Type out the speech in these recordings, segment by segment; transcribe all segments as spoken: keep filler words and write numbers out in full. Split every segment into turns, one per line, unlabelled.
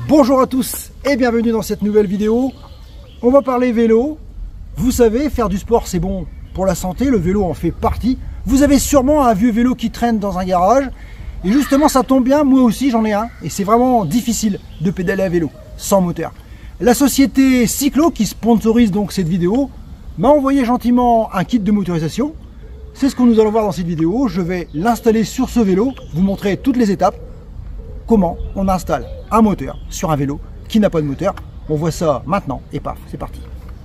Bonjour à tous et bienvenue dans cette nouvelle vidéo. On va parler vélo. Vous savez, faire du sport c'est bon pour la santé, le vélo en fait partie. Vous avez sûrement un vieux vélo qui traîne dans un garage. Et justement ça tombe bien, moi aussi j'en ai un. Et c'est vraiment difficile de pédaler à vélo sans moteur. La société Cyclo, qui sponsorise donc cette vidéo, m'a envoyé gentiment un kit de motorisation. C'est ce que nous allons voir dans cette vidéo. Je vais l'installer sur ce vélo, vous montrer toutes les étapes. Comment on installe un moteur sur un vélo qui n'a pas de moteur. On voit ça maintenant et paf, c'est parti.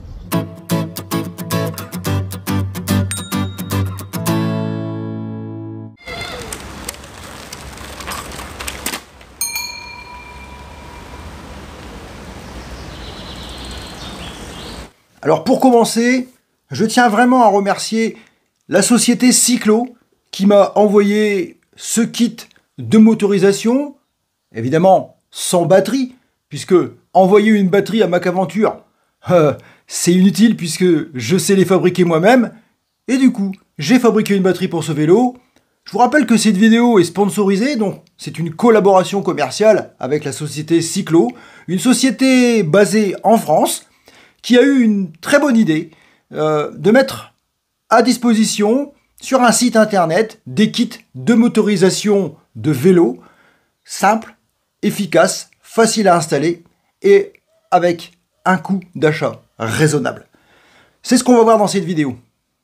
Alors pour commencer, je tiens vraiment à remercier la société Cyclo qui m'a envoyé ce kit de motorisation. Évidemment, sans batterie, puisque envoyer une batterie à MacAventure, euh, c'est inutile puisque je sais les fabriquer moi-même. Et du coup, j'ai fabriqué une batterie pour ce vélo. Je vous rappelle que cette vidéo est sponsorisée, donc c'est une collaboration commerciale avec la société Cyclo, une société basée en France, qui a eu une très bonne idée euh, de mettre à disposition sur un site internet des kits de motorisation de vélo, simples, efficace, facile à installer et avec un coût d'achat raisonnable. C'est ce qu'on va voir dans cette vidéo.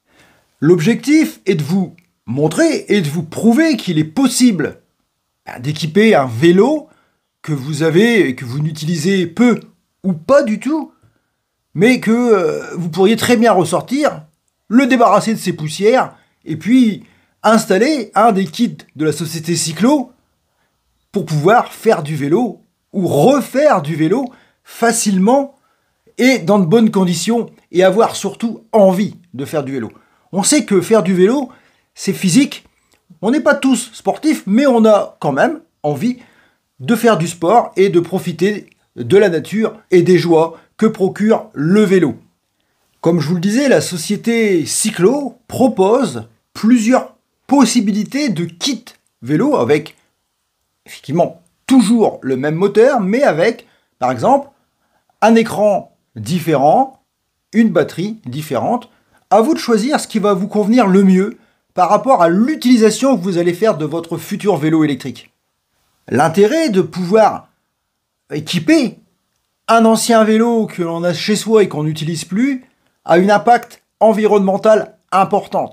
L'objectif est de vous montrer et de vous prouver qu'il est possible d'équiper un vélo que vous avez et que vous n'utilisez peu ou pas du tout, mais que euh, vous pourriez très bien ressortir, le débarrasser de ses poussières et puis installer un des kits de la société Cyclo pour pouvoir faire du vélo ou refaire du vélo facilement et dans de bonnes conditions et avoir surtout envie de faire du vélo. On sait que faire du vélo, c'est physique. On n'est pas tous sportifs, mais on a quand même envie de faire du sport et de profiter de la nature et des joies que procure le vélo. Comme je vous le disais, la société Cyclo propose plusieurs possibilités de kits vélo avec effectivement toujours le même moteur, mais avec, par exemple, un écran différent, une batterie différente. À vous de choisir ce qui va vous convenir le mieux par rapport à l'utilisation que vous allez faire de votre futur vélo électrique. L'intérêt de pouvoir équiper un ancien vélo que l'on a chez soi et qu'on n'utilise plus a un impact environnemental important.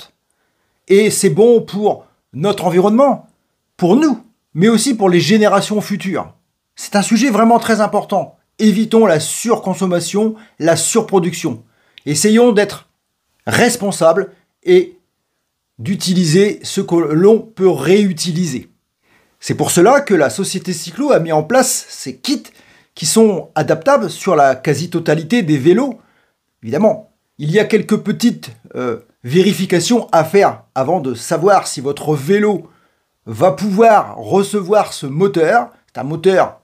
Et c'est bon pour notre environnement, pour nous, mais aussi pour les générations futures. C'est un sujet vraiment très important. Évitons la surconsommation, la surproduction. Essayons d'être responsables et d'utiliser ce que l'on peut réutiliser. C'est pour cela que la société Cyclo a mis en place ces kits qui sont adaptables sur la quasi-totalité des vélos. Évidemment, il y a quelques petites euh, vérifications à faire avant de savoir si votre vélo va pouvoir recevoir ce moteur. C'est un moteur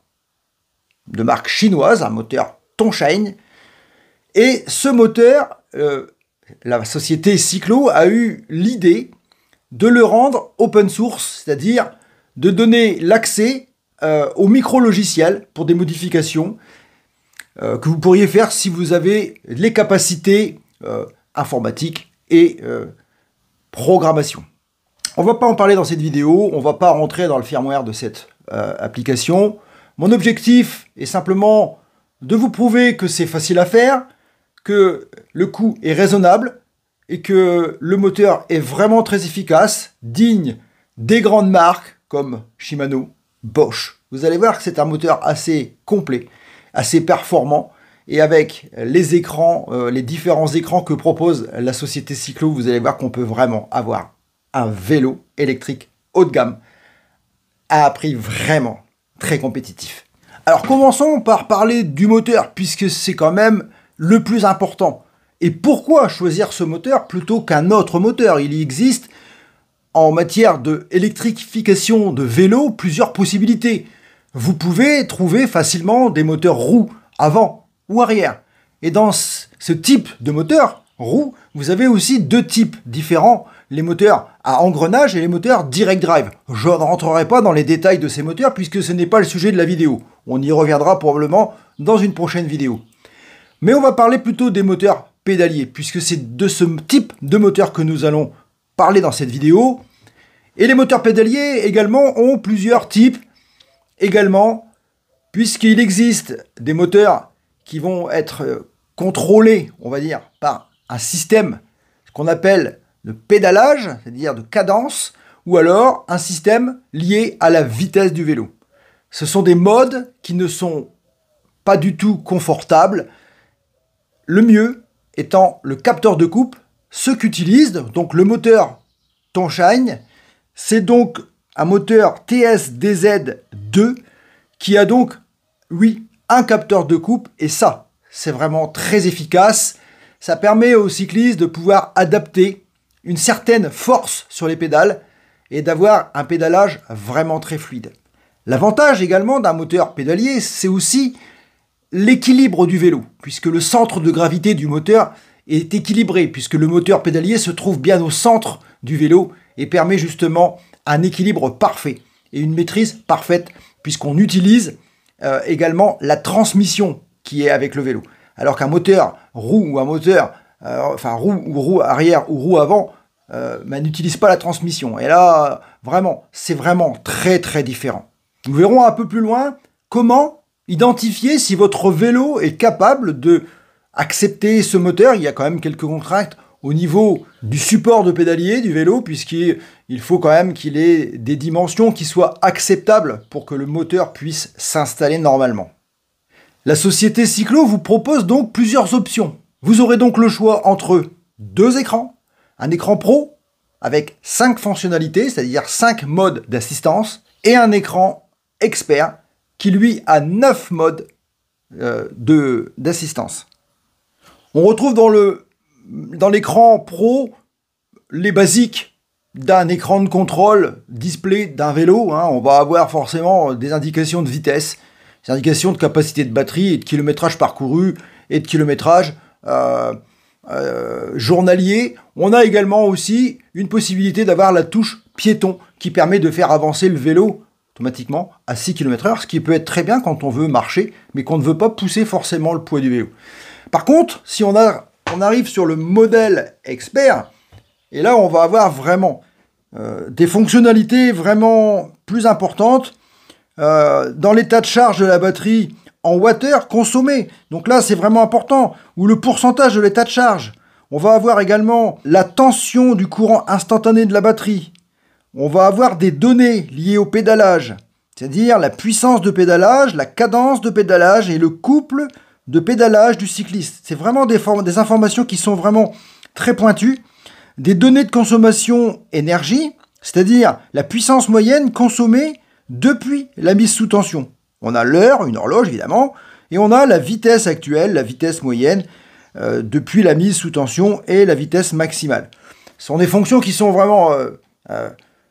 de marque chinoise, un moteur Tongsheng. Et ce moteur, euh, la société Cyclo a eu l'idée de le rendre open source, c'est-à-dire de donner l'accès euh, au micro-logiciel pour des modifications euh, que vous pourriez faire si vous avez les capacités euh, informatiques et euh, programmation. On ne va pas en parler dans cette vidéo, on ne va pas rentrer dans le firmware de cette euh, application. Mon objectif est simplement de vous prouver que c'est facile à faire, que le coût est raisonnable et que le moteur est vraiment très efficace, digne des grandes marques comme Shimano, Bosch. Vous allez voir que c'est un moteur assez complet, assez performant et avec les écrans, euh, les différents écrans que propose la société Cyclo, vous allez voir qu'on peut vraiment avoir un vélo électrique haut de gamme à un prix vraiment très compétitif. Alors commençons par parler du moteur puisque c'est quand même le plus important. Et pourquoi choisir ce moteur plutôt qu'un autre moteur? Il existe en matière d'électrification de vélo plusieurs possibilités. Vous pouvez trouver facilement des moteurs roues avant ou arrière. Et dans ce type de moteur roue, vous avez aussi deux types différents, les moteurs à engrenage et les moteurs direct drive. Je ne rentrerai pas dans les détails de ces moteurs puisque ce n'est pas le sujet de la vidéo. On y reviendra probablement dans une prochaine vidéo. Mais on va parler plutôt des moteurs pédaliers, puisque c'est de ce type de moteur que nous allons parler dans cette vidéo. Et les moteurs pédaliers également ont plusieurs types également, puisqu'il existe des moteurs qui vont être contrôlés, on va dire, par un système qu'on appelle de pédalage, c'est-à-dire de cadence, ou alors un système lié à la vitesse du vélo. Ce sont des modes qui ne sont pas du tout confortables. Le mieux étant le capteur de coupe, ce qu'utilise donc le moteur Tonshine, c'est donc un moteur T S D Z deux qui a donc, oui, un capteur de coupe, et ça, c'est vraiment très efficace. Ça permet aux cyclistes de pouvoir adapter une certaine force sur les pédales et d'avoir un pédalage vraiment très fluide. L'avantage également d'un moteur pédalier, c'est aussi l'équilibre du vélo, puisque le centre de gravité du moteur est équilibré, puisque le moteur pédalier se trouve bien au centre du vélo et permet justement un équilibre parfait et une maîtrise parfaite, puisqu'on utilise euh, également la transmission qui est avec le vélo. Alors qu'un moteur roue ou un moteur, euh, enfin roue ou roue arrière ou roue avant, euh, bah, n'utilise pas la transmission. Et là, vraiment, c'est vraiment très très différent. Nous verrons un peu plus loin comment identifier si votre vélo est capable de accepter ce moteur. Il y a quand même quelques contraintes au niveau du support de pédalier du vélo, puisqu'il faut quand même qu'il ait des dimensions qui soient acceptables pour que le moteur puisse s'installer normalement. La société Cyclo vous propose donc plusieurs options. Vous aurez donc le choix entre deux écrans, un écran pro avec cinq fonctionnalités, c'est-à-dire cinq modes d'assistance, et un écran expert qui lui a neuf modes euh, de, d'assistance. On retrouve dans le dans l'écran pro les basiques d'un écran de contrôle display d'un vélo. Hein. On va avoir forcément des indications de vitesse, des indications de capacité de batterie et de kilométrage parcouru et de kilométrage euh, euh, journalier. On a également aussi une possibilité d'avoir la touche piéton qui permet de faire avancer le vélo automatiquement à six kilomètres heure, ce qui peut être très bien quand on veut marcher, mais qu'on ne veut pas pousser forcément le poids du vélo. Par contre, si on, a, on arrive sur le modèle expert, et là on va avoir vraiment euh, des fonctionnalités vraiment plus importantes euh, dans l'état de charge de la batterie en wattheures consommés. Donc là c'est vraiment important, ou le pourcentage de l'état de charge. On va avoir également la tension du courant instantané de la batterie. On va avoir des données liées au pédalage, c'est-à-dire la puissance de pédalage, la cadence de pédalage et le couple de pédalage du cycliste. C'est vraiment des, des informations qui sont vraiment très pointues. Des données de consommation énergie, c'est-à-dire la puissance moyenne consommée depuis la mise sous tension. On a l'heure, une horloge évidemment, et on a la vitesse actuelle, la vitesse moyenne euh, depuis la mise sous tension et la vitesse maximale. Ce sont des fonctions qui sont vraiment... Euh, euh,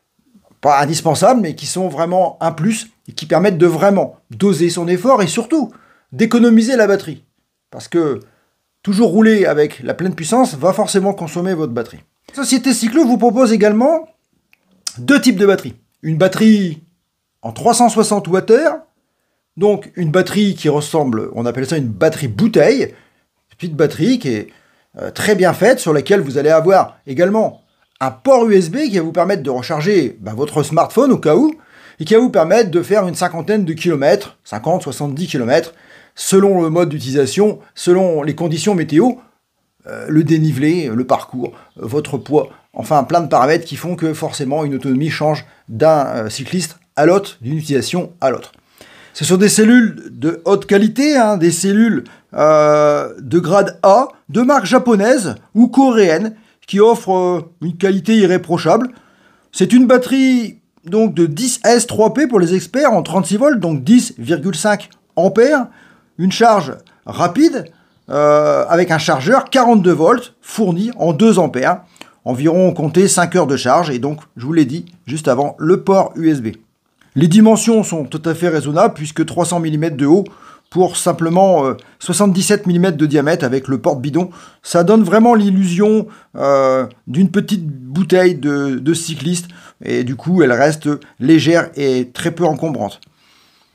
pas indispensables, mais qui sont vraiment un plus et qui permettent de vraiment doser son effort et surtout d'économiser la batterie. Parce que toujours rouler avec la pleine puissance va forcément consommer votre batterie. La société Cyclo vous propose également deux types de batteries. Une batterie en trois cent soixante wattheures, donc une batterie qui ressemble, on appelle ça une batterie bouteille, une petite batterie qui est euh, très bien faite, sur laquelle vous allez avoir également un port U S B qui va vous permettre de recharger bah, votre smartphone au cas où, et qui va vous permettre de faire une cinquantaine de kilomètres, cinquante, soixante-dix kilomètres, selon le mode d'utilisation, selon les conditions météo, euh, le dénivelé, le parcours, euh, votre poids, enfin plein de paramètres qui font que forcément une autonomie change d'un euh, cycliste à l'autre, d'une utilisation à l'autre. Ce sont des cellules de haute qualité, hein, des cellules euh, de grade A, de marque japonaise ou coréenne, qui offre une qualité irréprochable. C'est une batterie donc de dix S trois P pour les experts en trente-six volts, donc dix virgule cinq ampères, une charge rapide euh, avec un chargeur quarante-deux volts fourni en deux ampères, environ compté cinq heures de charge, et donc je vous l'ai dit juste avant, le port U S B. Les dimensions sont tout à fait raisonnables puisque trois cents millimètres de haut pour simplement euh, soixante-dix-sept millimètres de diamètre avec le porte-bidon. Ça donne vraiment l'illusion euh, d'une petite bouteille de, de cycliste et du coup elle reste légère et très peu encombrante.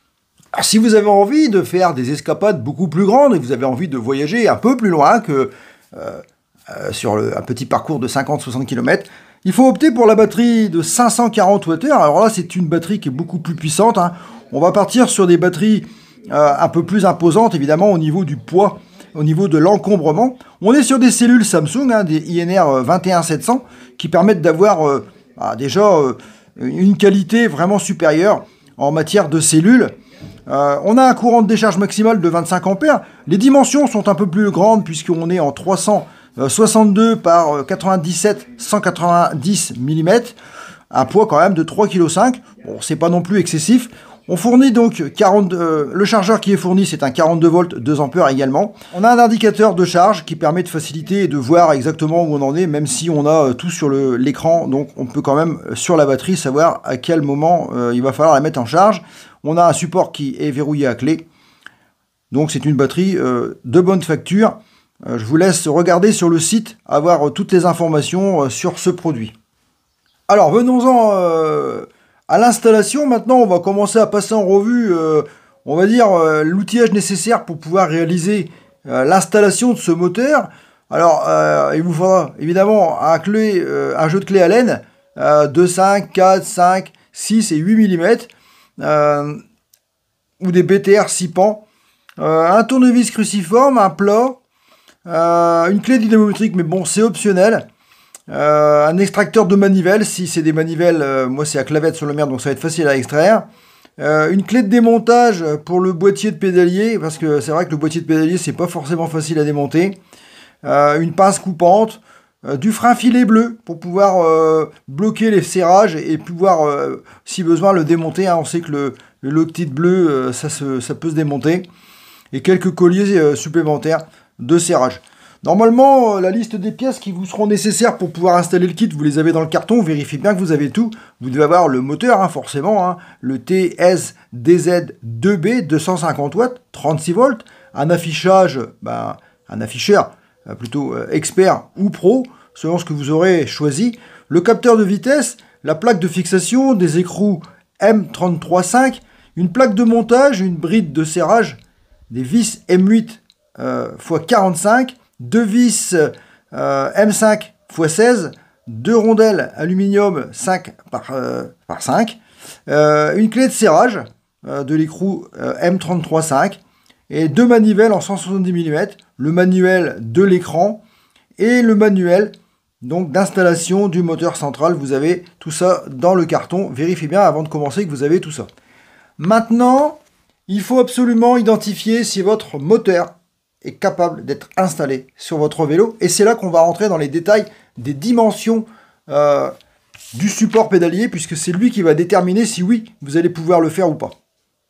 Alors, si vous avez envie de faire des escapades beaucoup plus grandes et que vous avez envie de voyager un peu plus loin que euh, euh, sur le, un petit parcours de cinquante à soixante kilomètres, il faut opter pour la batterie de cinq cent quarante watts. Alors là, c'est une batterie qui est beaucoup plus puissante, hein. On va partir sur des batteries euh, un peu plus imposantes, évidemment, au niveau du poids, au niveau de l'encombrement. On est sur des cellules Samsung, hein, des I N R vingt et un sept cents, qui permettent d'avoir euh, bah, déjà euh, une qualité vraiment supérieure en matière de cellules. Euh, on a un courant de décharge maximal de vingt-cinq ampères. Les dimensions sont un peu plus grandes puisqu'on est en trois cent soixante-deux par quatre-vingt-dix-sept cent quatre-vingt-dix millimètres. Un poids quand même de trois virgule cinq kilos. Bon, c'est pas non plus excessif. On fournit donc quarante, euh, le chargeur qui est fourni, c'est un quarante-deux volts, deux ampères également. On a un indicateur de charge qui permet de faciliter et de voir exactement où on en est, même si on a euh, tout sur l'écran. Donc on peut quand même, euh, sur la batterie, savoir à quel moment euh, il va falloir la mettre en charge. On a un support qui est verrouillé à clé. Donc c'est une batterie euh, de bonne facture. Euh, je vous laisse regarder sur le site, avoir euh, toutes les informations euh, sur ce produit. Alors venons-en euh, à l'installation. Maintenant, on va commencer à passer en revue, euh, on va dire, euh, l'outillage nécessaire pour pouvoir réaliser euh, l'installation de ce moteur. Alors, euh, il vous faudra évidemment un, clé, euh, un jeu de clés Allen euh, de cinq, quatre, cinq, six et huit millimètres. Euh, ou des B T R six pans, euh, un tournevis cruciforme, un plat, euh, une clé dynamométrique, mais bon, c'est optionnel, euh, un extracteur de manivelle, si c'est des manivelles, euh, moi c'est à clavette sur le merde, donc ça va être facile à extraire, euh, une clé de démontage pour le boîtier de pédalier, parce que c'est vrai que le boîtier de pédalier, c'est pas forcément facile à démonter, euh, une pince coupante, Euh, du frein filet bleu pour pouvoir euh, bloquer les serrages et, et pouvoir, euh, si besoin, le démonter, hein. On sait que le, le Loctite bleu, euh, ça, se, ça peut se démonter. Et quelques colliers euh, supplémentaires de serrage. Normalement, euh, la liste des pièces qui vous seront nécessaires pour pouvoir installer le kit, vous les avez dans le carton. Vérifiez bien que vous avez tout. Vous devez avoir le moteur, hein, forcément, hein, le T S D Z deux B deux cent cinquante watts, trente-six volts. Un affichage, ben, un afficheur, plutôt euh, expert ou pro, selon ce que vous aurez choisi, le capteur de vitesse, la plaque de fixation, des écrous M trente-trois cinq, une plaque de montage, une bride de serrage, des vis M huit euh, par quarante-cinq, deux vis euh, M cinq par seize, deux rondelles aluminium cinq par cinq, euh, une clé de serrage euh, de l'écrou euh, M trente-trois cinq, et deux manivelles en cent soixante-dix millimètres, le manuel de l'écran et le manuel donc d'installation du moteur central. Vous avez tout ça dans le carton. Vérifiez bien avant de commencer que vous avez tout ça. Maintenant, il faut absolument identifier si votre moteur est capable d'être installé sur votre vélo. Et c'est là qu'on va rentrer dans les détails des dimensions euh, du support pédalier, puisque c'est lui qui va déterminer si oui, vous allez pouvoir le faire ou pas.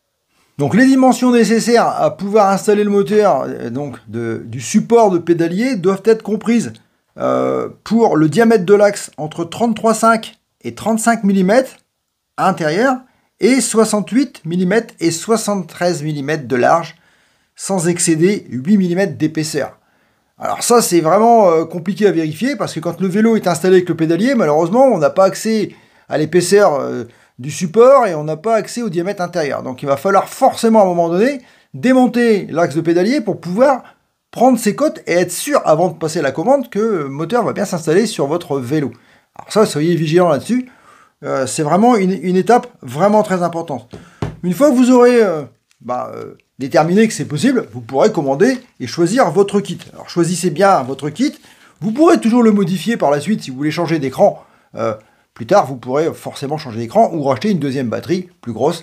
Donc les dimensions nécessaires à pouvoir installer le moteur donc de, du support de pédalier doivent être comprises euh, pour le diamètre de l'axe entre trente-trois virgule cinq et trente-cinq millimètres à l'intérieur et soixante-huit millimètres et soixante-treize millimètres de large sans excéder huit millimètres d'épaisseur. Alors ça c'est vraiment euh, compliqué à vérifier parce que quand le vélo est installé avec le pédalier, malheureusement on n'a pas accès à l'épaisseur euh, du support et on n'a pas accès au diamètre intérieur. Donc il va falloir forcément à un moment donné démonter l'axe de pédalier pour pouvoir prendre ses cotes et être sûr avant de passer la commande que le moteur va bien s'installer sur votre vélo. Alors ça, soyez vigilants là-dessus. Euh, c'est vraiment une, une étape vraiment très importante. Une fois que vous aurez euh, bah, euh, déterminé que c'est possible, vous pourrez commander et choisir votre kit. Alors choisissez bien votre kit. Vous pourrez toujours le modifier par la suite si vous voulez changer d'écran. Euh, Plus tard, vous pourrez forcément changer d'écran ou racheter une deuxième batterie plus grosse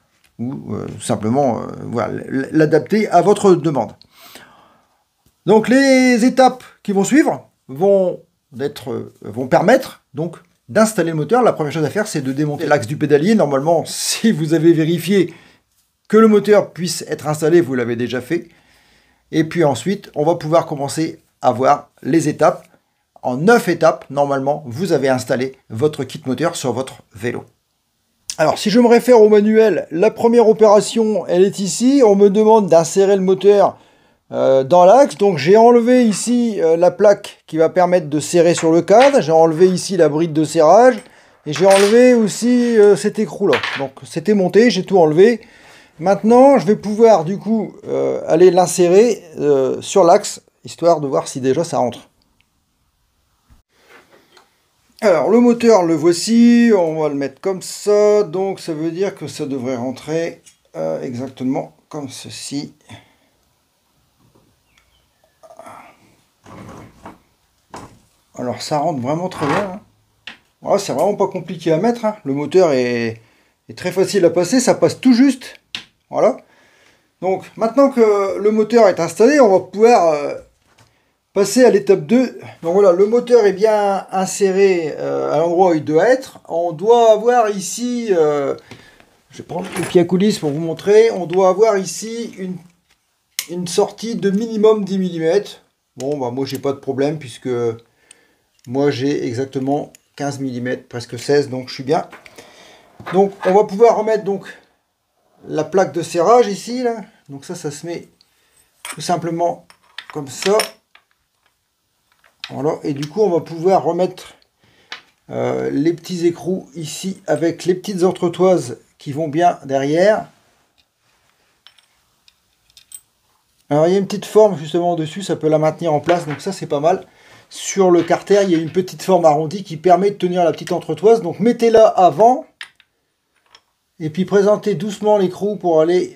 ou euh, simplement euh, voilà, l'adapter à votre demande. Donc les étapes qui vont suivre vont, être, euh, vont permettre donc d'installer le moteur. La première chose à faire, c'est de démonter l'axe du pédalier. Normalement, si vous avez vérifié que le moteur puisse être installé, vous l'avez déjà fait. Et puis ensuite, on va pouvoir commencer à voir les étapes. En neuf étapes, normalement, vous avez installé votre kit moteur sur votre vélo. Alors, si je me réfère au manuel, la première opération, elle est ici. On me demande d'insérer le moteur euh, dans l'axe. Donc, j'ai enlevé ici euh, la plaque qui va permettre de serrer sur le cadre. J'ai enlevé ici la bride de serrage. Et j'ai enlevé aussi euh, cet écrou-là. Donc, c'était monté, j'ai tout enlevé. Maintenant, je vais pouvoir du coup euh, aller l'insérer euh, sur l'axe, histoire de voir si déjà ça rentre. Alors le moteur, le voici, on va le mettre comme ça, donc ça veut dire que ça devrait rentrer euh, exactement comme ceci. Alors ça rentre vraiment très bien. Hein. Voilà, c'est vraiment pas compliqué à mettre, hein. Le moteur est, est très facile à passer, ça passe tout juste. Voilà. Donc maintenant que le moteur est installé, on va pouvoir euh, passer à l'étape deux. Donc voilà, le moteur est bien inséré euh, à l'endroit où il doit être. On doit avoir ici, euh, je vais prendre le pied à coulisses pour vous montrer, on doit avoir ici une, une sortie de minimum dix millimètres. Bon, bah moi j'ai pas de problème puisque moi j'ai exactement quinze millimètres, presque seize, donc je suis bien. Donc on va pouvoir remettre donc la plaque de serrage ici, là. Donc ça, ça se met tout simplement comme ça. Voilà, et du coup on va pouvoir remettre euh, les petits écrous ici avec les petites entretoises qui vont bien derrière. Alors il y a une petite forme justement dessus, ça peut la maintenir en place, donc ça c'est pas mal. Sur le carter, il y a une petite forme arrondie qui permet de tenir la petite entretoise, donc mettez-la avant. Et puis présentez doucement l'écrou pour aller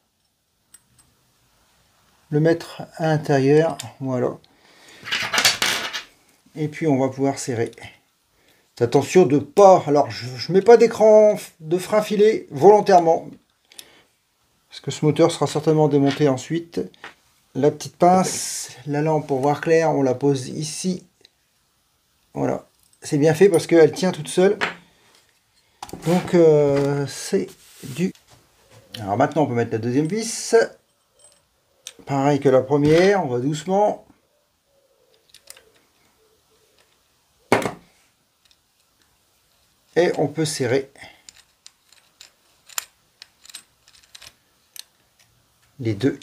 le mettre à l'intérieur. Voilà. Et puis on va pouvoir serrer. Attention de pas... Alors je ne mets pas d'écran de frein filé volontairement. Parce que ce moteur sera certainement démonté ensuite. La petite pince, la lampe pour voir clair, on la pose ici. Voilà. C'est bien fait parce qu'elle tient toute seule. Donc euh, c'est du... Alors maintenant on peut mettre la deuxième vis. Pareil que la première, on va doucement. Et on peut serrer les deux.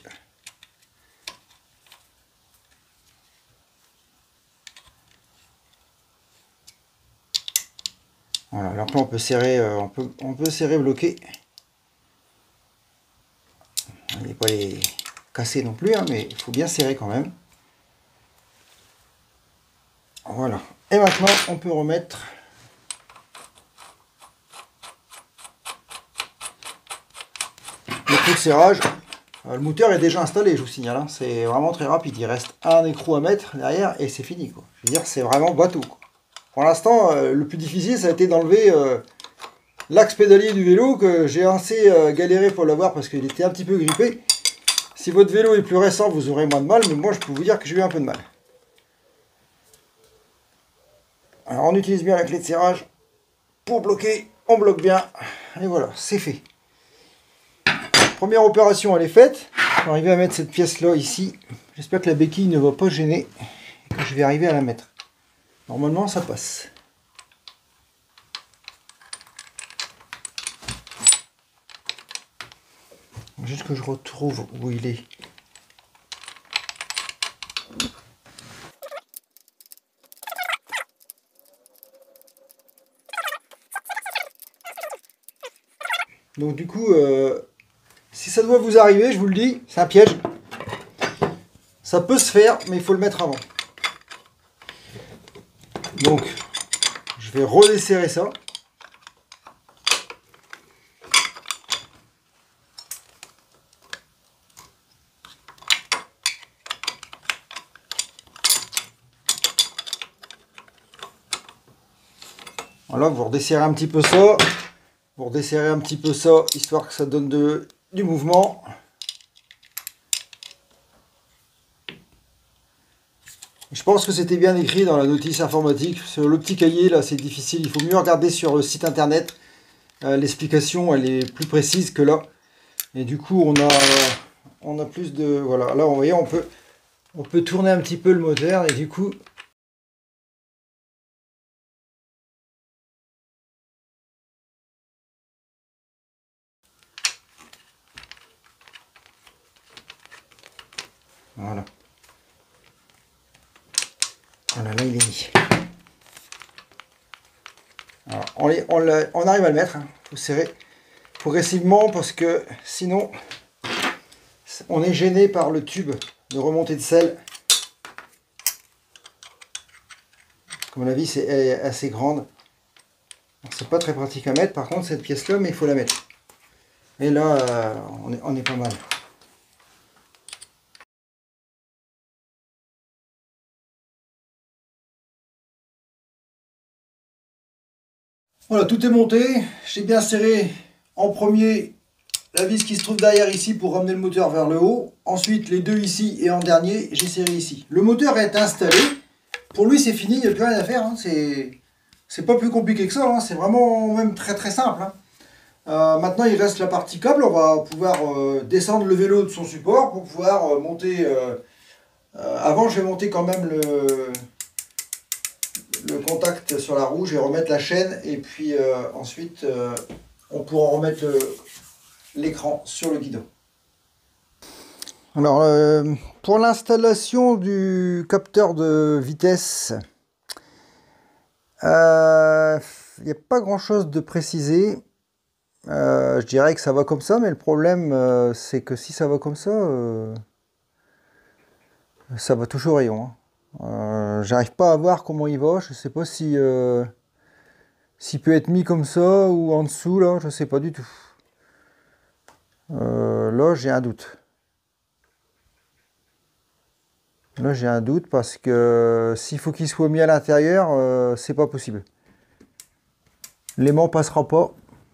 Voilà, alors là on peut serrer, euh, on peut, on peut serrer bloqué. On n'est pas les casser non plus, hein, mais il faut bien serrer quand même. Voilà. Et maintenant on peut remettre le trou de serrage. Le moteur est déjà installé, je vous signale. Hein. C'est vraiment très rapide. Il reste un écrou à mettre derrière et c'est fini, quoi. Je veux dire, c'est vraiment bateau, quoi. Pour l'instant, euh, le plus difficile, ça a été d'enlever euh, l'axe pédalier du vélo, que j'ai assez euh, galéré pour l'avoir parce qu'il était un petit peu grippé. Si votre vélo est plus récent, vous aurez moins de mal, mais moi, je peux vous dire que j'ai eu un peu de mal. Alors, on utilise bien la clé de serrage pour bloquer. On bloque bien. Et voilà, c'est fait. Première opération, elle est faite. Je vais arriver à mettre cette pièce-là ici. J'espère que la béquille ne va pas gêner et que je vais arriver à la mettre. Normalement, ça passe. Juste que je retrouve où il est. Donc du coup, euh, si ça doit vous arriver, je vous le dis, c'est un piège. Ça peut se faire, mais il faut le mettre avant. Donc, je vais redesserrer ça. Voilà, vous redesserrez un petit peu ça. Vous redesserrez un petit peu ça, histoire que ça donne de, du mouvement. Je pense que c'était bien écrit dans la notice informatique. Sur le petit cahier, là, c'est difficile. Il faut mieux regarder sur le site internet. Euh, L'explication, elle est plus précise que là. Et du coup, on a, on a plus de... Voilà, là, vous voyez, on peut, on peut tourner un petit peu le moteur. Et du coup... Voilà. Voilà, là, il est mis. Alors, on, les, on, la, on arrive à le mettre. Il hein. faut serrer. progressivement parce que sinon on est gêné par le tube de remontée de sel. Comme la vis est assez grande, c'est pas très pratique à mettre. Par contre cette pièce là, mais il faut la mettre. Et là euh, on, est, on est pas mal. Voilà, tout est monté. J'ai bien serré en premier la vis qui se trouve derrière ici pour ramener le moteur vers le haut. Ensuite les deux ici et en dernier j'ai serré ici. Le moteur est installé. Pour lui c'est fini, il n'y a plus rien à faire. Hein. C'est pas plus compliqué que ça. Hein. C'est vraiment même très très simple. Hein. Euh, maintenant il reste la partie câble. On va pouvoir euh, descendre le vélo de son support pour pouvoir euh, monter. Euh, euh, avant je vais monter quand même le... le contact sur la roue, je vais remettre la chaîne et puis euh, ensuite euh, on pourra remettre l'écran sur le guidon. Alors euh, pour l'installation du capteur de vitesse, il euh, n'y a pas grand chose de précisé. Euh, je dirais que ça va comme ça, mais le problème euh, c'est que si ça va comme ça, euh, ça va toucher au rayon. Hein. Euh, j'arrive pas à voir comment il va, je sais pas si euh, s'il peut être mis comme ça ou en dessous là, je sais pas du tout. Euh, là j'ai un doute. Là j'ai un doute parce que s'il faut qu'il soit mis à l'intérieur, euh, c'est pas possible. L'aimant passera pas.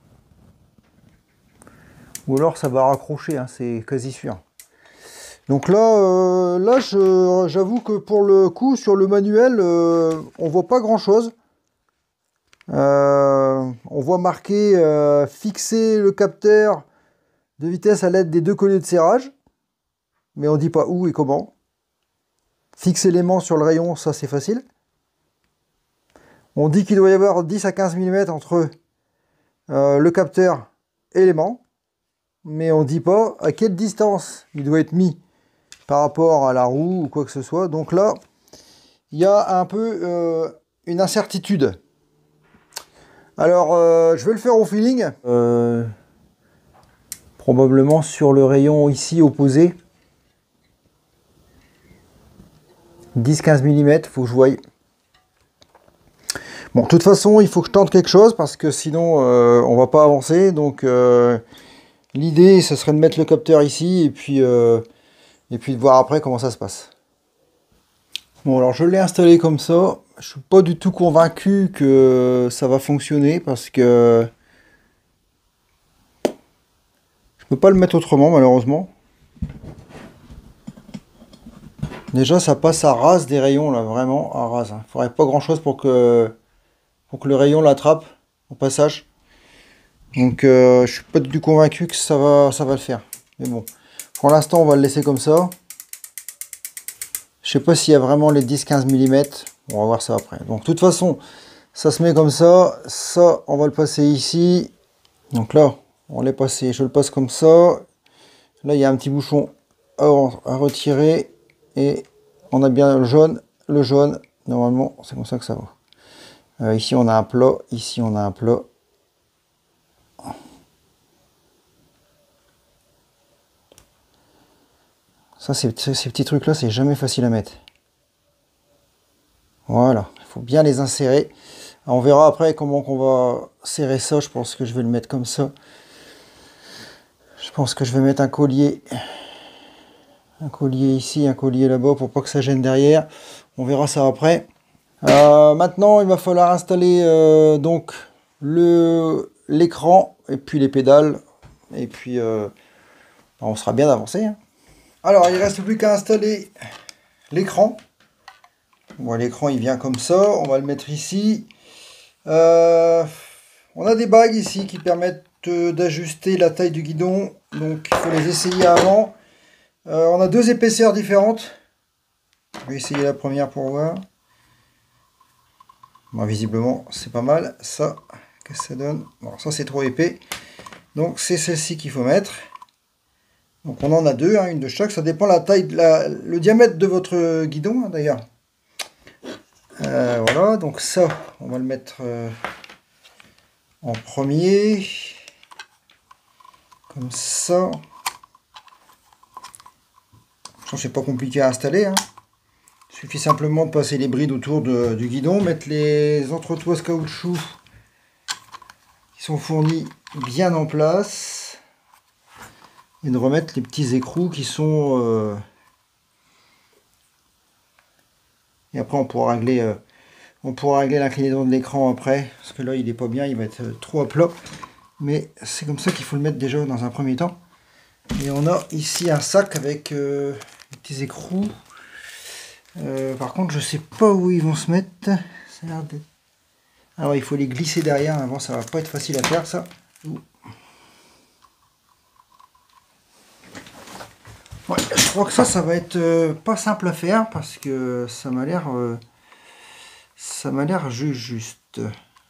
Ou alors ça va raccrocher, hein, c'est quasi sûr. Donc là, euh, là j'avoue que pour le coup, sur le manuel, euh, on voit pas grand chose. Euh, on voit marqué euh, fixer le capteur de vitesse à l'aide des deux colliers de serrage. Mais on dit pas où et comment. Fixer l'aimant sur le rayon, ça c'est facile. On dit qu'il doit y avoir dix à quinze millimètres entre euh, le capteur et l'aimant. Mais on dit pas à quelle distance il doit être mis par rapport à la roue ou quoi que ce soit. Donc là, il y a un peu euh, une incertitude. Alors, euh, je vais le faire au feeling. Euh, probablement sur le rayon ici opposé. dix à quinze millimètres, il faut que je voie. Bon, de toute façon, il faut que je tente quelque chose parce que sinon, euh, on va pas avancer. Donc, euh, l'idée, ce serait de mettre le capteur ici et puis... Euh, et puis de voir après comment ça se passe. Bon, alors je l'ai installé comme ça. Je suis pas du tout convaincu que ça va fonctionner parce que je peux pas le mettre autrement malheureusement. Déjà ça passe à ras des rayons là, vraiment à ras. Il faudrait pas grand chose pour que pour que le rayon l'attrape au passage. Donc euh, je suis pas du tout convaincu que ça va ça va le faire. Mais bon. Pour l'instant, on va le laisser comme ça. Je sais pas s'il y a vraiment les dix à quinze millimètres. On va voir ça après. Donc, de toute façon, ça se met comme ça. Ça, on va le passer ici. Donc là, on l'a passé. Je le passe comme ça. Là, il y a un petit bouchon à, à retirer. Et on a bien le jaune. Le jaune, normalement, c'est comme ça que ça va. Euh, ici, on a un plat. Ici, on a un plat. Ça, ces, ces petits trucs-là, c'est jamais facile à mettre. Voilà, il faut bien les insérer. Alors, on verra après comment on va serrer ça. Je pense que je vais le mettre comme ça. Je pense que je vais mettre un collier. Un collier ici, un collier là-bas pour pas que ça gêne derrière. On verra ça après. Euh, maintenant, il va falloir installer euh, donc le l'écran et puis les pédales. Et puis, euh, on sera bien avancé. Hein. Alors, il ne reste plus qu'à installer l'écran. Bon, l'écran, il vient comme ça. On va le mettre ici. Euh, on a des bagues ici qui permettent d'ajuster la taille du guidon. Donc, il faut les essayer avant. Euh, on a deux épaisseurs différentes. Je vais essayer la première pour voir. Bon, visiblement, c'est pas mal. Ça, qu'est-ce que ça donne? Bon, ça, c'est trop épais. Donc, c'est celle-ci qu'il faut mettre. Donc on en a deux, hein, une de chaque, ça dépend la taille, de la, le diamètre de votre guidon hein, d'ailleurs. Euh, voilà, donc ça, on va le mettre euh, en premier. Comme ça. C'est pas compliqué à installer. Hein. Il suffit simplement de passer les brides autour de, du guidon, mettre les entretoises caoutchouc qui sont fournis bien en place et de remettre les petits écrous qui sont... Euh... Et après on pourra régler, euh, on pourra régler l'inclinaison de l'écran après, parce que là il est pas bien, il va être trop à plat. Mais c'est comme ça qu'il faut le mettre déjà dans un premier temps. Et on a ici un sac avec... Euh... les petits écrous. Euh, par contre, je sais pas où ils vont se mettre. Ça a l'air de... Alors, il faut les glisser derrière. Avant, ça va pas être facile à faire, ça. Ouais, je crois que ça, ça va être euh, pas simple à faire parce que ça m'a l'air, euh, ça m'a l'air juste. juste.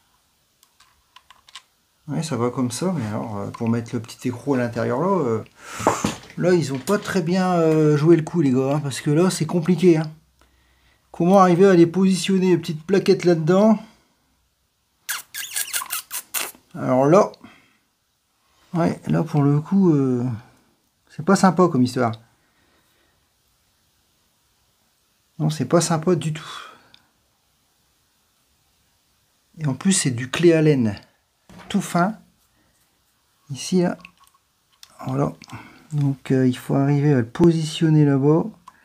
Ouais, ça va comme ça. Mais alors, euh, pour mettre le petit écrou à l'intérieur là. Euh... Là, ils ont pas très bien euh, joué le coup, les gars, hein, parce que là, c'est compliqué. Hein. Comment arriver à les positionner, les petites plaquettes là-dedans? Alors là, ouais, là, pour le coup, euh, c'est pas sympa comme histoire. Non, c'est pas sympa du tout. Et en plus, c'est du clé à laine, tout fin. Ici, là, voilà. Donc euh, il faut arriver à le positionner là-bas.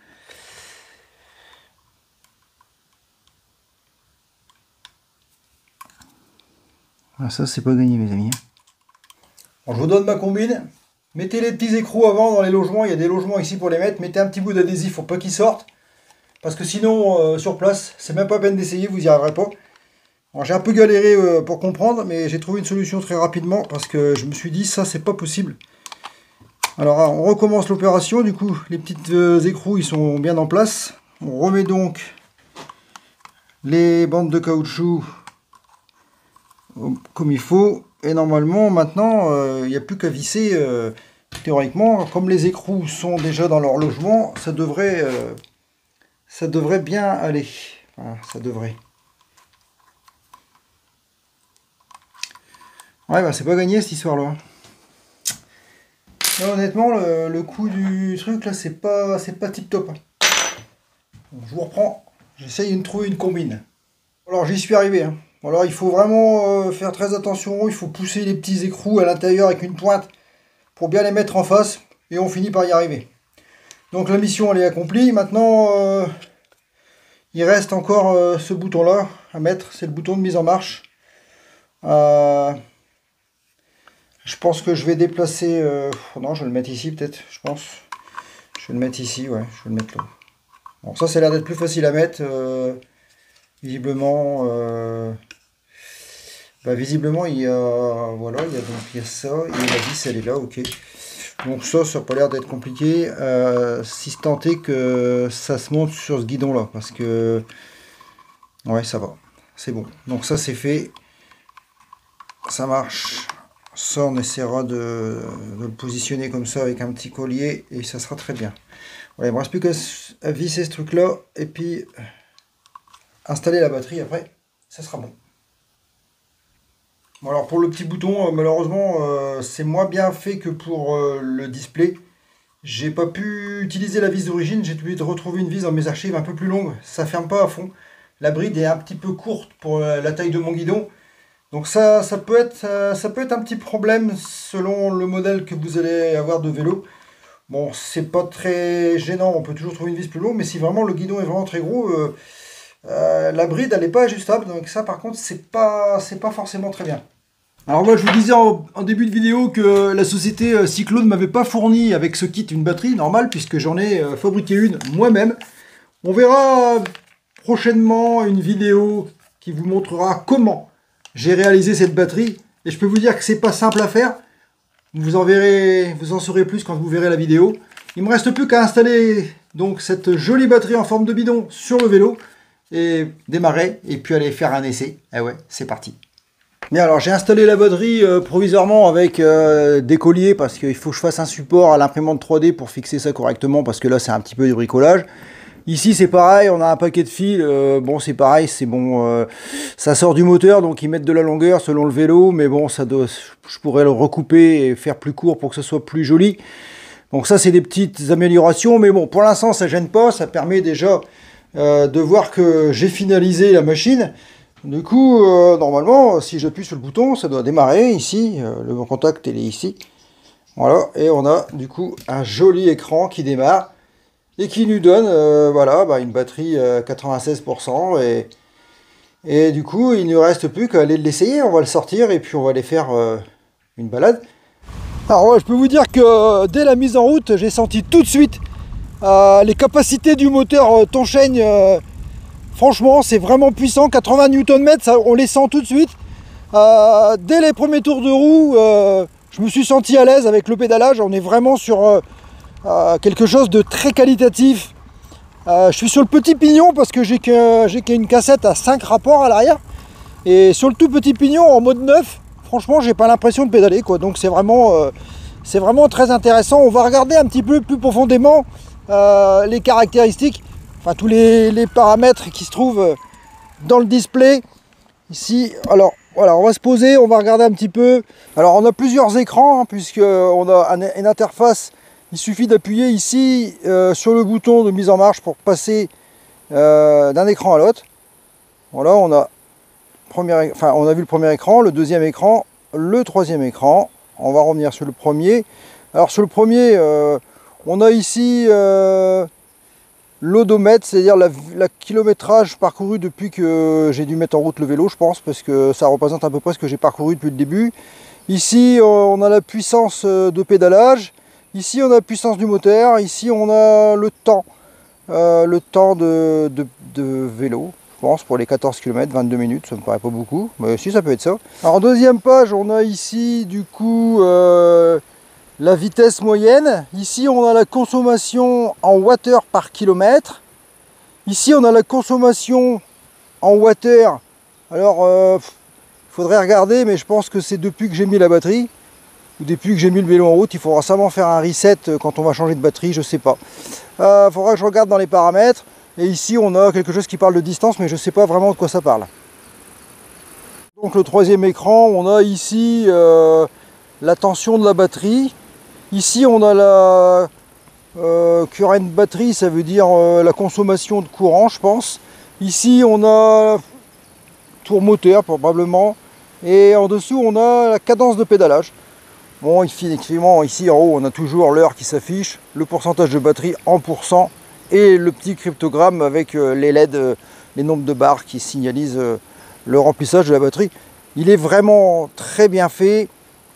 Ah, ça c'est pas gagné mes amis. Bon, je vous donne ma combine. Mettez les petits écrous avant dans les logements. Il y a des logements ici pour les mettre. Mettez un petit bout d'adhésif pour pas qu'ils sortent. Parce que sinon euh, sur place, c'est même pas peine d'essayer, vous n'y arriverez pas. J'ai un peu galéré euh, pour comprendre, mais j'ai trouvé une solution très rapidement parce que je me suis dit ça c'est pas possible. Alors on recommence l'opération, du coup les petites euh, écrous ils sont bien en place. On remet donc les bandes de caoutchouc comme il faut. Et normalement maintenant il n'y a plus qu'à visser. Euh, théoriquement, comme les écrous sont déjà dans leur logement, ça devrait, euh, ça devrait bien aller. Voilà, ça devrait. Ouais bah c'est pas gagné cette histoire là. Là, honnêtement, le, le coup du truc, là, c'est pas, c'est pas tip top. Donc, je vous reprends. J'essaye de trouver une combine. Alors, j'y suis arrivé. Hein. Alors, il faut vraiment euh, faire très attention. Il faut pousser les petits écrous à l'intérieur avec une pointe pour bien les mettre en face. Et on finit par y arriver. Donc, la mission, elle est accomplie. Maintenant, euh, il reste encore euh, ce bouton-là à mettre. C'est le bouton de mise en marche. Euh... Je pense que je vais déplacer... Euh... Non, je vais le mettre ici peut-être, je pense. Je vais le mettre ici, ouais, je vais le mettre là. Bon, ça, ça a l'air d'être plus facile à mettre. Euh... Visiblement... Euh... Bah, visiblement, il y a... Voilà, il y a donc il y a ça. Et la vis, elle est là, ok. Donc ça, ça n'a pas l'air d'être compliqué. Euh... Si c'est tenté que ça se monte sur ce guidon-là. Parce que... Ouais, ça va. C'est bon. Donc ça, c'est fait. Ça marche. Ça, on essaiera de, de le positionner comme ça avec un petit collier et ça sera très bien. Voilà, il ne me reste plus qu'à visser ce truc-là et puis installer la batterie après, ça sera bon. Bon alors pour le petit bouton, euh, malheureusement, euh, c'est moins bien fait que pour euh, le display. J'ai pas pu utiliser la vis d'origine, j'ai dû retrouver une vis dans mes archives un peu plus longue. Ça ferme pas à fond. La bride est un petit peu courte pour euh, la taille de mon guidon. Donc ça, ça, peut être, ça peut être un petit problème selon le modèle que vous allez avoir de vélo. Bon, c'est pas très gênant, on peut toujours trouver une vis plus longue, mais si vraiment le guidon est vraiment très gros, euh, euh, la bride elle n'est pas ajustable, donc ça par contre c'est pas, c'est pas forcément très bien. Alors moi je vous disais en, en début de vidéo que la société euh, Cyclo ne m'avait pas fourni avec ce kit une batterie normale, puisque j'en ai euh, fabriqué une moi-même. On verra prochainement une vidéo qui vous montrera comment j'ai réalisé cette batterie, et je peux vous dire que c'est pas simple à faire. Vous en verrez, vous en saurez plus quand vous verrez la vidéo. Il me reste plus qu'à installer donc cette jolie batterie en forme de bidon sur le vélo et démarrer et puis aller faire un essai. Eh ouais, c'est parti. Mais alors j'ai installé la batterie euh, provisoirement avec euh, des colliers parce qu'il faut que je fasse un support à l'imprimante trois D pour fixer ça correctement parce que là c'est un petit peu du bricolage. Ici c'est pareil, on a un paquet de fils, euh, bon c'est pareil, c'est bon, euh, ça sort du moteur, donc ils mettent de la longueur selon le vélo, mais bon, ça doit, je pourrais le recouper et faire plus court pour que ce soit plus joli. Donc ça c'est des petites améliorations, mais bon, pour l'instant ça gêne pas, ça permet déjà euh, de voir que j'ai finalisé la machine. Du coup, euh, normalement, si j'appuie sur le bouton, ça doit démarrer ici, euh, le contact il est ici. Voilà, et on a du coup un joli écran qui démarre et qui nous donne euh, voilà, bah, une batterie euh, quatre-vingt-seize pour cent et, et du coup il ne nous reste plus qu'à aller l'essayer. On va le sortir et puis on va aller faire euh, une balade. Alors ouais, je peux vous dire que euh, dès la mise en route, j'ai senti tout de suite euh, les capacités du moteur euh, Tongsheng. Euh, franchement c'est vraiment puissant, quatre-vingts newton mètres, ça, on les sent tout de suite. Euh, dès les premiers tours de roue, euh, je me suis senti à l'aise avec le pédalage. On est vraiment sur euh, euh, quelque chose de très qualitatif. Euh, je suis sur le petit pignon parce que j'ai que, j'ai qu'une cassette à cinq rapports à l'arrière. Et sur le tout petit pignon en mode neuf, franchement, j'ai pas l'impression de pédaler, quoi. Donc c'est vraiment, euh, c'est vraiment très intéressant. On va regarder un petit peu plus profondément euh, les caractéristiques, enfin tous les, les paramètres qui se trouvent dans le display. Ici, alors voilà, on va se poser, on va regarder un petit peu. Alors on a plusieurs écrans, hein, puisqu'on a un, une interface. Il suffit d'appuyer ici euh, sur le bouton de mise en marche pour passer euh, d'un écran à l'autre. Voilà, on a, premier, enfin, on a vu le premier écran, le deuxième écran, le troisième écran. On va revenir sur le premier. Alors sur le premier, euh, on a ici euh, l'odomètre, c'est-à-dire la, la kilométrage parcouru depuis que j'ai dû mettre en route le vélo, je pense, parce que ça représente à peu près ce que j'ai parcouru depuis le début. Ici, on a la puissance de pédalage. Ici, on a la puissance du moteur. Ici, on a le temps, euh, le temps de, de, de vélo, je pense, pour les quatorze kilomètres, vingt-deux minutes, ça me paraît pas beaucoup, mais si, ça peut être ça. Alors, en deuxième page, on a ici, du coup, euh, la vitesse moyenne. Ici, on a la consommation en watts par kilomètre. Ici, on a la consommation en watts. Alors, il euh, faudrait regarder, mais je pense que c'est depuis que j'ai mis la batterie, ou depuis que j'ai mis le vélo en route. Il faudra sûrement faire un reset quand on va changer de batterie, je sais pas. Il euh, faudra que je regarde dans les paramètres. Et ici, on a quelque chose qui parle de distance, mais je sais pas vraiment de quoi ça parle. Donc, le troisième écran, on a ici euh, la tension de la batterie. Ici, on a la euh, current batterie, ça veut dire euh, la consommation de courant, je pense. Ici, on a tour moteur, probablement. Et en dessous, on a la cadence de pédalage. Bon, effectivement, ici en haut, on a toujours l'heure qui s'affiche, le pourcentage de batterie en pourcent et le petit cryptogramme avec les L E D, les nombres de barres qui signalisent le remplissage de la batterie. Il est vraiment très bien fait.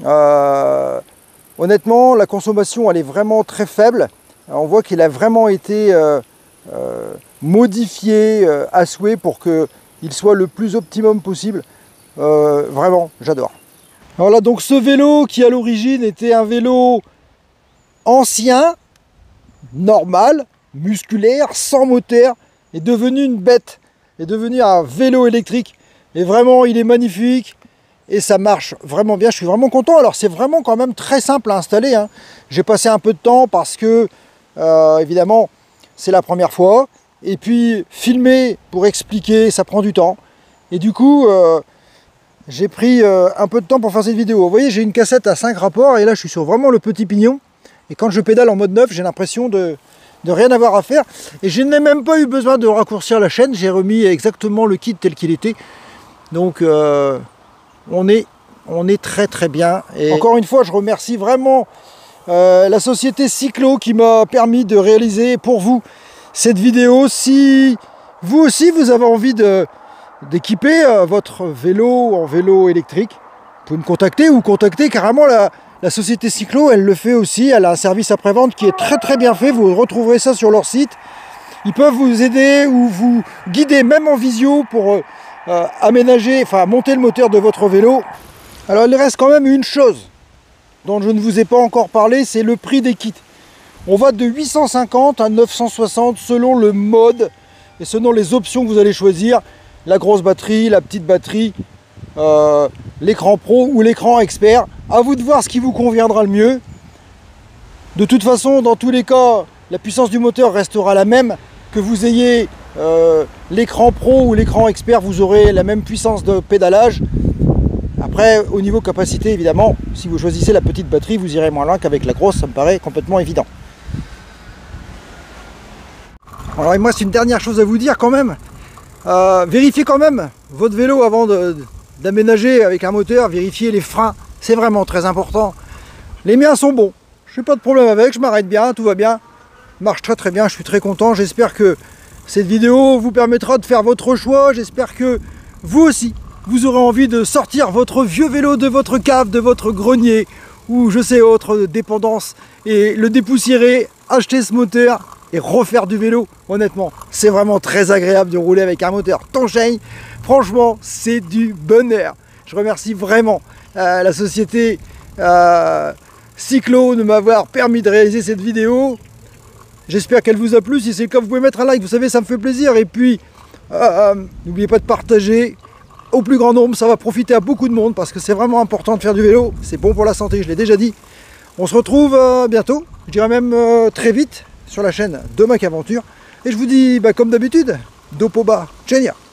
Euh, honnêtement, la consommation, elle est vraiment très faible. On voit qu'il a vraiment été euh, euh, modifié euh, à souhait pour qu'il soit le plus optimum possible. Euh, vraiment, j'adore. Voilà, donc ce vélo qui à l'origine était un vélo ancien, normal, musculaire, sans moteur, est devenu une bête, est devenu un vélo électrique. Et vraiment, il est magnifique et ça marche vraiment bien. Je suis vraiment content. Alors, c'est vraiment quand même très simple à installer, hein. J'ai passé un peu de temps parce que, euh, évidemment, c'est la première fois. Et puis, filmer pour expliquer, ça prend du temps. Et du coup... Euh, j'ai pris euh, un peu de temps pour faire cette vidéo. Vous voyez, j'ai une cassette à cinq rapports et là je suis sur vraiment le petit pignon. Et quand je pédale en mode neuf, j'ai l'impression de, de rien avoir à faire. Et je n'ai même pas eu besoin de raccourcir la chaîne. J'ai remis exactement le kit tel qu'il était. Donc euh, on, est, on est très très bien. Et encore une fois, je remercie vraiment euh, la société Cyclo qui m'a permis de réaliser pour vous cette vidéo. Si vous aussi vous avez envie de... d'équiper euh, votre vélo en vélo électrique, vous pouvez me contacter ou contacter carrément la, la société Cyclo, elle le fait aussi, elle a un service après-vente qui est très très bien fait, vous retrouverez ça sur leur site. Ils peuvent vous aider ou vous guider même en visio pour euh, euh, aménager, enfin monter le moteur de votre vélo. Alors il reste quand même une chose dont je ne vous ai pas encore parlé, c'est le prix des kits. On va de huit cent cinquante à neuf cent soixante selon le mode et selon les options que vous allez choisir. La grosse batterie, la petite batterie, euh, l'écran pro ou l'écran expert. À vous de voir ce qui vous conviendra le mieux. De toute façon, dans tous les cas, la puissance du moteur restera la même. que vous ayez euh, l'écran pro ou l'écran expert, vous aurez la même puissance de pédalage. Après, au niveau capacité, évidemment, si vous choisissez la petite batterie, vous irez moins loin qu'avec la grosse, ça me paraît complètement évident. Alors, et moi, c'est une dernière chose à vous dire quand même. Euh, vérifiez quand même votre vélo avant d'aménager avec un moteur, vérifiez les freins, c'est vraiment très important. Les miens sont bons, je n'ai pas de problème avec, je m'arrête bien, tout va bien, marche très très bien, je suis très content. J'espère que cette vidéo vous permettra de faire votre choix, j'espère que vous aussi, vous aurez envie de sortir votre vieux vélo de votre cave, de votre grenier, ou je sais autre dépendance, et le dépoussiérer, acheter ce moteur, et refaire du vélo. Honnêtement, c'est vraiment très agréable de rouler avec un moteur Tongsheng. Franchement, c'est du bonheur. Je remercie vraiment euh, la société euh, Cyclo de m'avoir permis de réaliser cette vidéo. J'espère qu'elle vous a plu. Si c'est le cas, vous pouvez mettre un like, vous savez, ça me fait plaisir. Et puis, euh, euh, n'oubliez pas de partager au plus grand nombre. Ça va profiter à beaucoup de monde parce que c'est vraiment important de faire du vélo. C'est bon pour la santé, je l'ai déjà dit. On se retrouve euh, bientôt, je dirais même euh, très vite, sur la chaîne de Mac Aventure. Et je vous dis, bah, comme d'habitude, dopo ba, Genia.